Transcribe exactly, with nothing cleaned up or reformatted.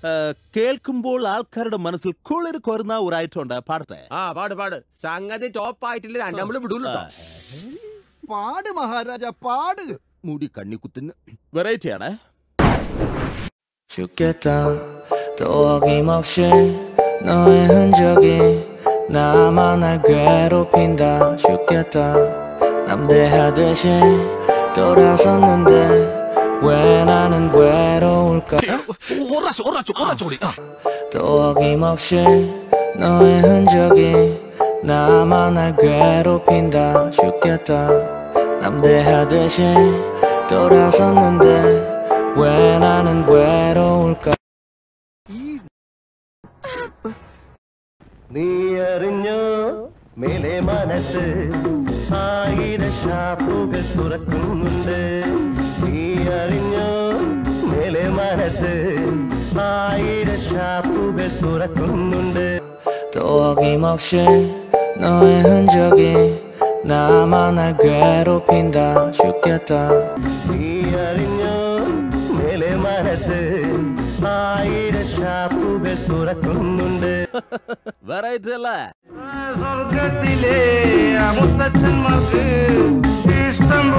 കേൾക്കുമ്പോൾ ആൾക്കാരുടെ മനസ്സിൽ കുളിർ കോരുന്ന ഒരു ഐറ്റം ഉണ്ട്. പാടട്ടെ? ആ പാട് പാട്. സംഗതി ടോപ്പ് ആയിട്ടില്ല, നമ്മള് വിടൂല. പാട് മഹാരാജ പാട്. മുടി കണ്ണി കുത്തുന്ന വെറൈറ്റി ആണ്. 죽겠다 또 어김없이 너의 흔적이 나만 날 괴롭힌다. 죽겠다 남대하듯이 돌아섰는데 왜 나는 외로울까. 또 어김없이 너의 흔적이 나만 날 괴롭힌다. 죽겠다 남대하듯이 돌아섰는데 왜 나는 외로울까. നീ അറിഞ്ഞോ മേലെ മനസ്സ് ആയിരം ഷാപ്പുകൾ തുറക്കുന്നുണ്ട്. നീ അറിഞ്ഞോ മേലെ മനസ്സ് ആയിരം ഷാപ്പുകൾ തുറക്കുന്നുണ്ട്. 또 어김없이 너의 흔적이 나만 날 괴롭힌다. 죽겠다. നീ അറിഞ്ഞോ മേലെ മനസ്സ് ആയിരം ഷാപ്പുകൾ തുറക്കുന്നുണ്ട്. വെറൈറ്റി അല്ലേ? സ്വർഗത്തിലെ മുത്തച്ഛന്മാർക്ക് ഇഷ്ടം